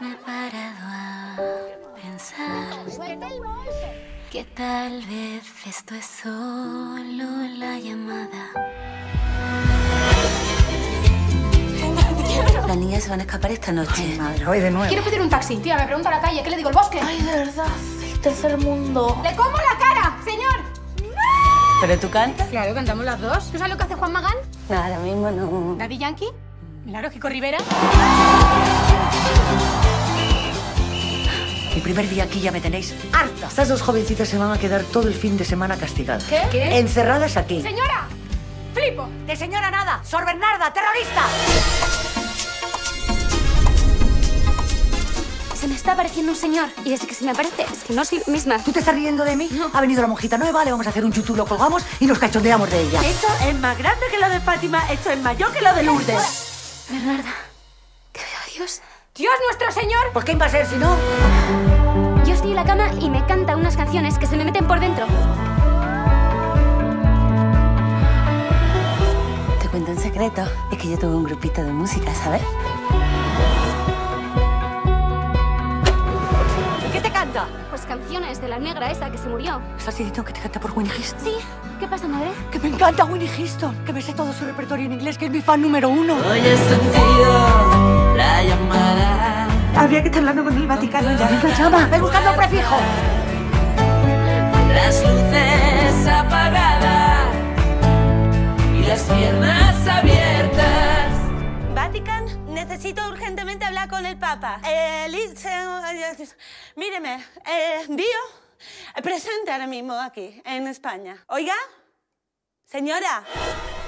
Me he parado a pensar que tal vez esto es solo la llamada. Las niñas se van a escapar esta noche. Ay, madre, hoy de nuevo. Quiero pedir un taxi. Tía, me pregunta a la calle. ¿Qué le digo? ¿El bosque? Ay, de verdad. El tercer mundo. ¡Le como la cara, señor! ¿Pero tú cantas? Claro, cantamos las dos. ¿Tú sabes lo que hace Juan Magán? No, ahora mismo no. ¿Daddy Yankee? ¿Milagros Kiko Rivera? Mi primer día aquí ya me tenéis harta. Estas dos jovencitas se van a quedar todo el fin de semana castigadas. ¿Qué? Encerradas aquí. ¡Señora! ¡Flipo! ¡De señora nada! ¡Sor Bernarda, terrorista! Se me está apareciendo un señor y desde que se me aparece es que no soy misma. ¿Tú te estás riendo de mí? No. Ha venido la monjita nueva, le vamos a hacer un YouTube, lo colgamos y nos cachondeamos de ella. Esto es más grande que lo de Fátima, esto es mayor que lo de Lourdes. Bernarda, que veo a Dios. ¡Dios nuestro señor! ¿Por qué iba a ser si no? Yo estoy en la cama y me canta unas canciones que se me meten por dentro. Te cuento un secreto. Es que yo tuve un grupito de música, ¿sabes? ¿Qué te canta? Pues canciones de la negra esa que se murió. ¿Estás diciendo que te canta por Winnie Houston? Sí, ¿qué pasa, madre? Que me encanta Winnie Houston, que me sé todo su repertorio en inglés, que es mi fan número 1. Hoy he sentido la llamada. Habría que estar hablando con el Vaticano ya. ¿Quién la llama? ¡Ven buscando un prefijo! Las luces apagadas y las piernas abiertas. Vatican, necesito urgentemente hablar con el Papa. Míreme, Dio, presente ahora mismo aquí, en España. Oiga, señora.